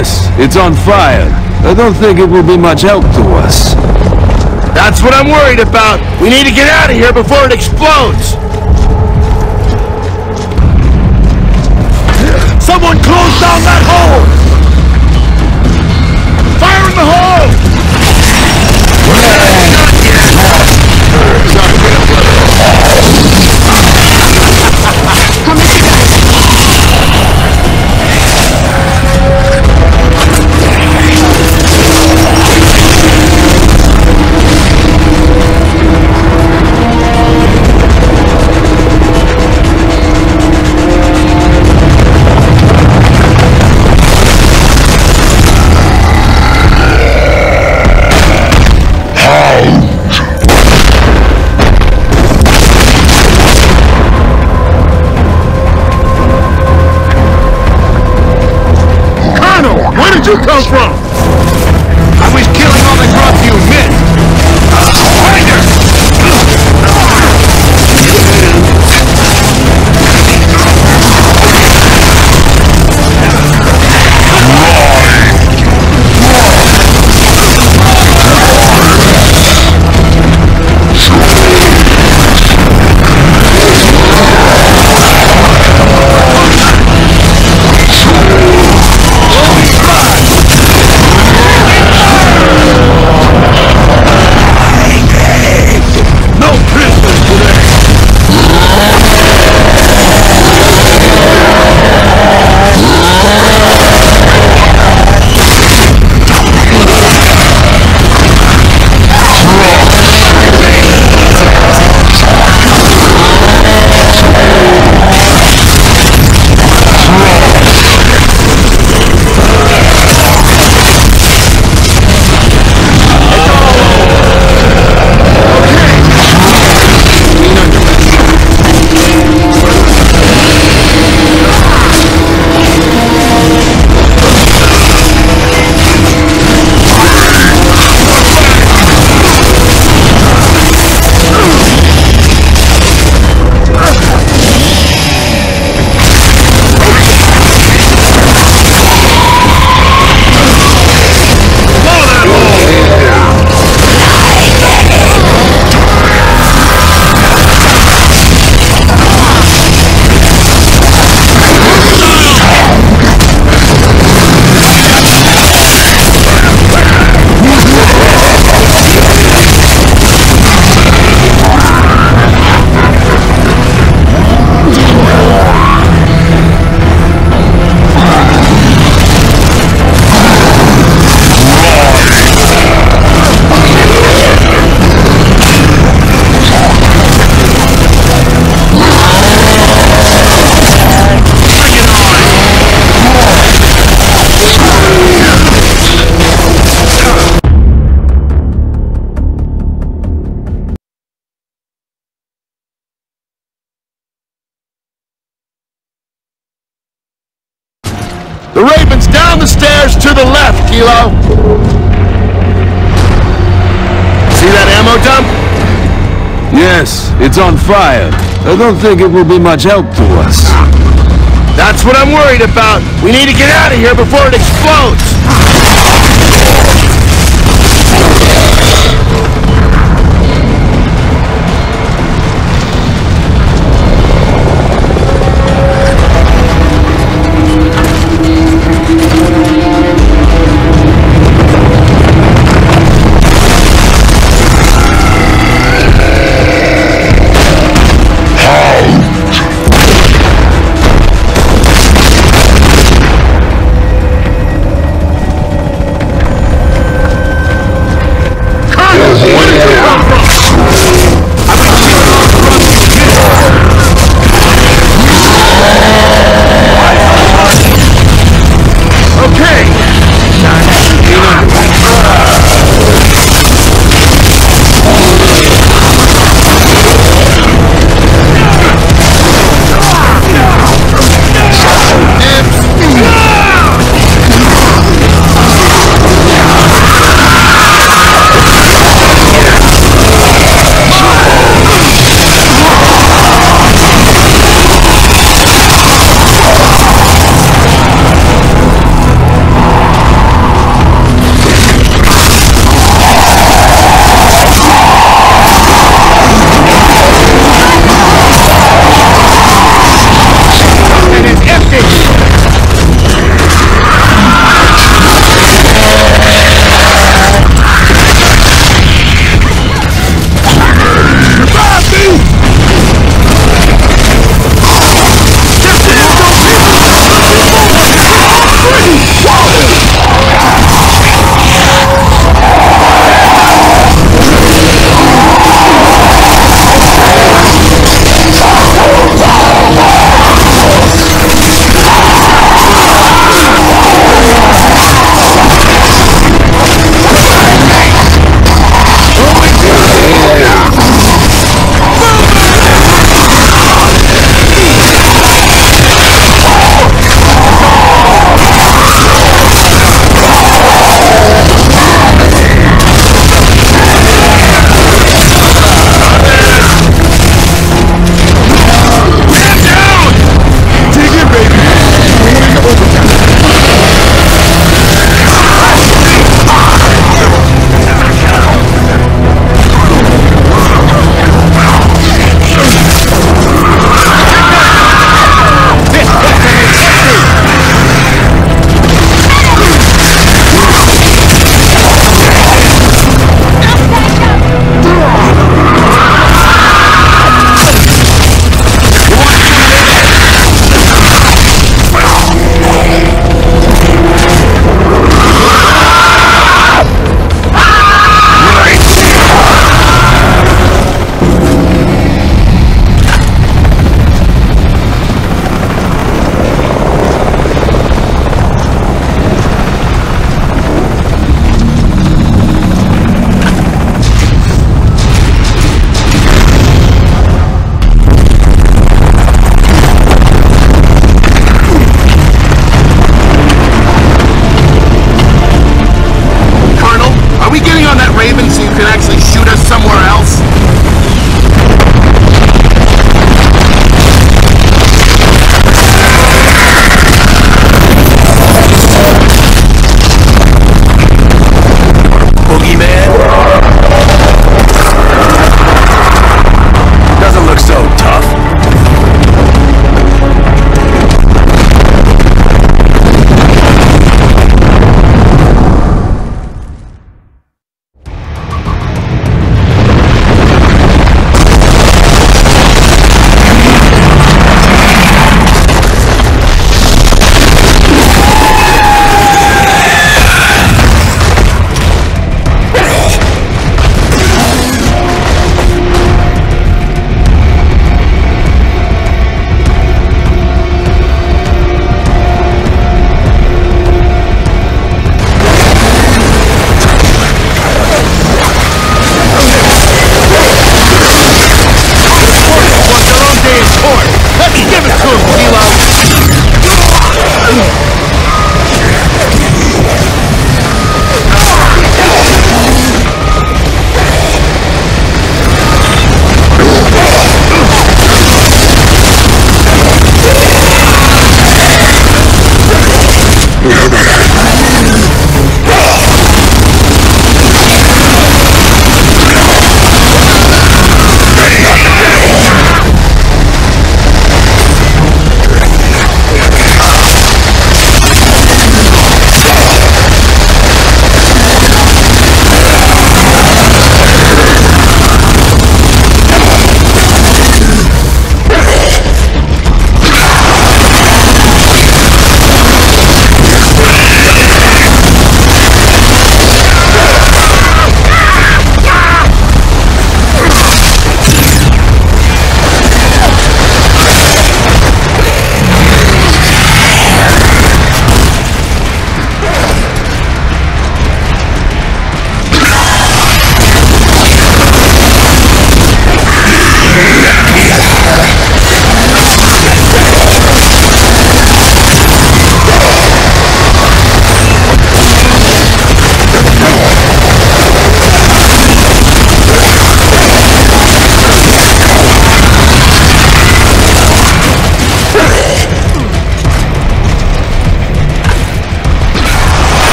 Yes, it's on fire. I don't think it will be much help to us. That's what I'm worried about. We need to get out of here before it explodes. Someone close down that hole! Fire in the hole! Come here, guys! Where did you come from? I was killing all the grub you missed. Find her! The Raven's down the stairs to the left, Kilo! See that ammo dump? Yes, it's on fire. I don't think it will be much help to us. That's what I'm worried about. We need to get out of here before it explodes!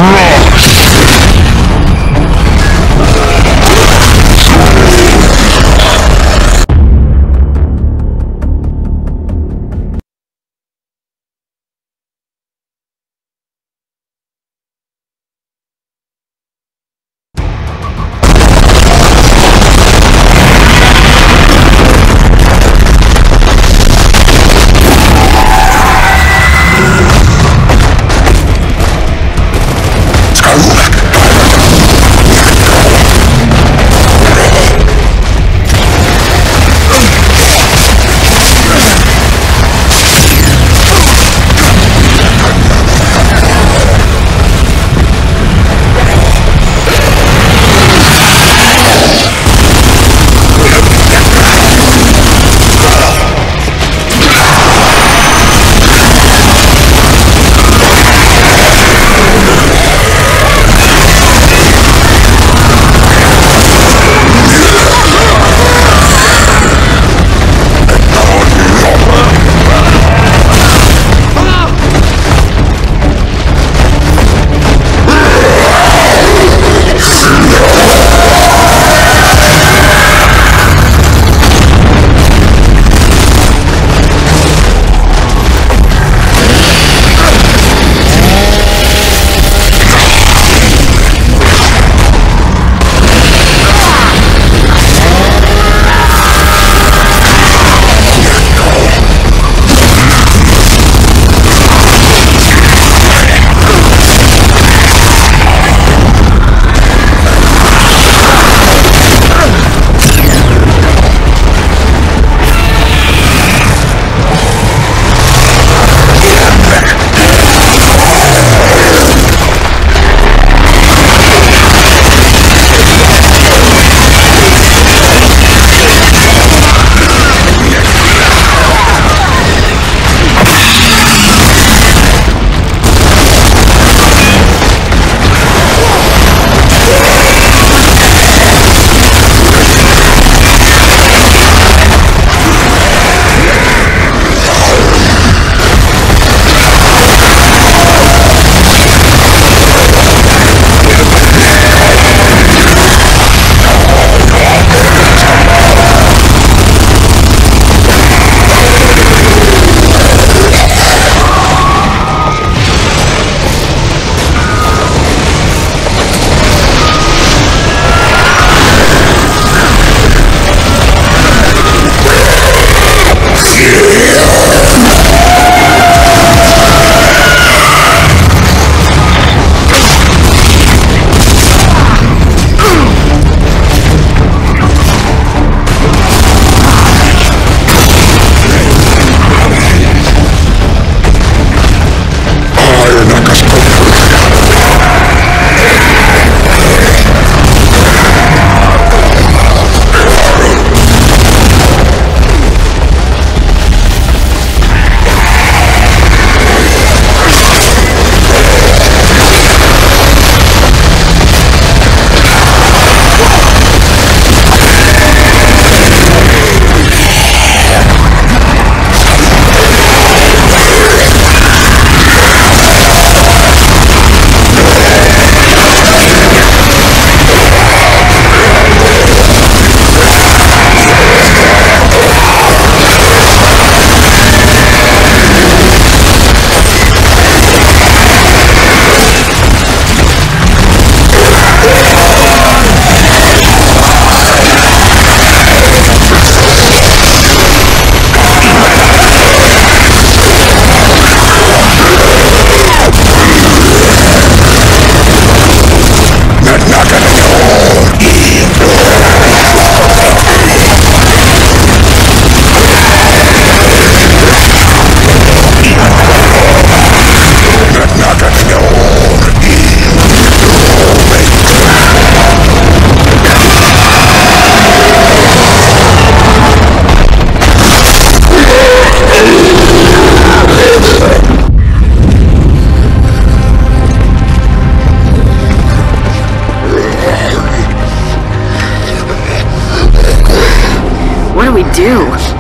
do?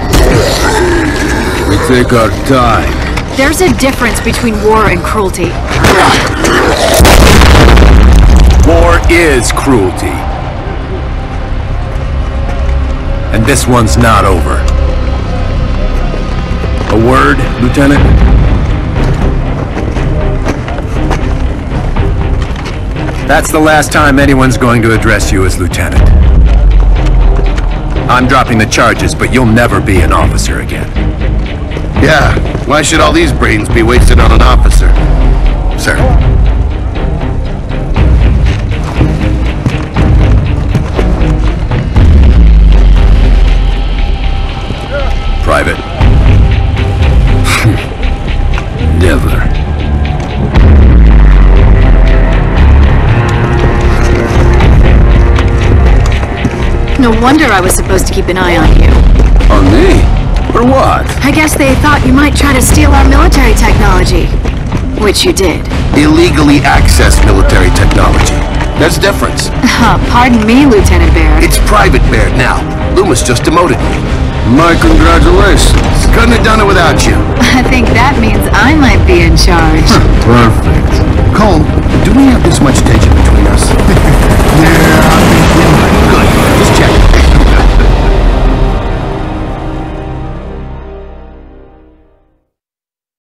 We take our time. There's a difference between war and cruelty. is cruelty. And this one's not over. A word, Lieutenant? That's the last time anyone's going to address you as Lieutenant. I'm dropping the charges, but you'll never be an officer again. Yeah, why should all these brains be wasted on an officer? Sir. Private. Never. No wonder I was supposed to keep an eye on you. On me? For what? I guess they thought you might try to steal our military technology. Which you did. Illegally access military technology. There's a difference. Pardon me, Lieutenant Baird. It's Private Baird now. Loomis just demoted me. My congratulations. Couldn't have done it without you. I think that means I might be in charge. Perfect. Colm, do we have this much tension